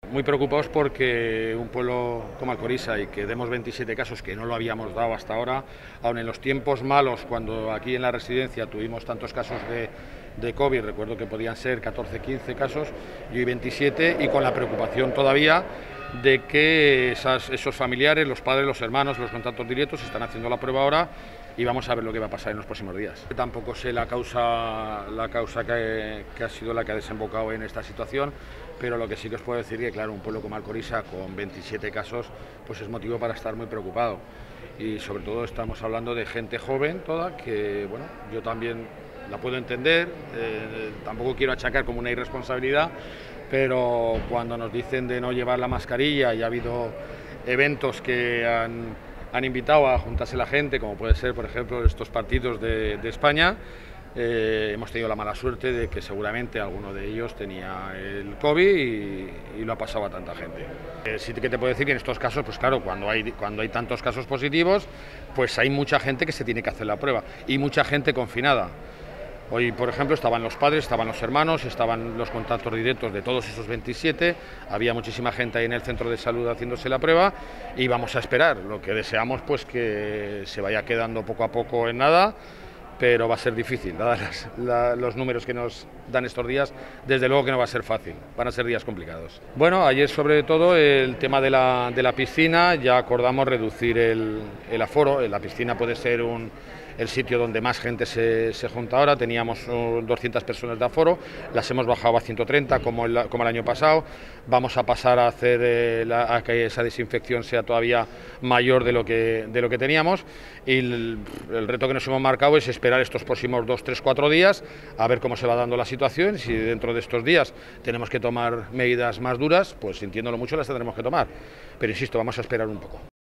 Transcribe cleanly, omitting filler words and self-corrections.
Muy preocupados porque un pueblo como Alcorisa y que demos 27 casos, que no lo habíamos dado hasta ahora, aun en los tiempos malos, cuando aquí en la residencia tuvimos tantos casos de COVID, recuerdo que podían ser 14, 15 casos, y hoy 27, y con la preocupación todavía de que esos familiares, los padres, los hermanos, los contactos directos están haciendo la prueba ahora y vamos a ver lo que va a pasar en los próximos días. Tampoco sé la causa que ha sido la que ha desembocado en esta situación, pero lo que sí que os puedo decir es que, claro, un pueblo como Alcorisa con 27 casos, pues es motivo para estar muy preocupado. Y sobre todo estamos hablando de gente joven toda, que bueno, yo también la puedo entender, tampoco quiero achacar como una irresponsabilidad, pero cuando nos dicen de no llevar la mascarilla y ha habido eventos que han invitado a juntarse la gente, como puede ser, por ejemplo, estos partidos de España, hemos tenido la mala suerte de que seguramente alguno de ellos tenía el COVID y lo ha pasado a tanta gente. Sí que te puedo decir que en estos casos, pues claro, cuando hay tantos casos positivos, pues hay mucha gente que se tiene que hacer la prueba y mucha gente confinada. Hoy, por ejemplo, estaban los padres, estaban los hermanos, estaban los contactos directos de todos esos 27, había muchísima gente ahí en el centro de salud haciéndose la prueba y vamos a esperar. Lo que deseamos, pues que se vaya quedando poco a poco en nada, pero va a ser difícil, dadas los números que nos dan estos días, desde luego que no va a ser fácil, van a ser días complicados. Bueno, ayer sobre todo el tema de la piscina, ya acordamos reducir el aforo. La piscina puede ser el sitio donde más gente se junta ahora. Teníamos 200 personas de aforo, las hemos bajado a 130 como el año pasado. Vamos a pasar a hacer a que esa desinfección sea todavía mayor de lo que teníamos, y el reto que nos hemos marcado es esperar estos próximos 2, 3, 4 días a ver cómo se va dando la situación. Si dentro de estos días tenemos que tomar medidas más duras, pues sintiéndolo mucho las tendremos que tomar, pero insisto, vamos a esperar un poco.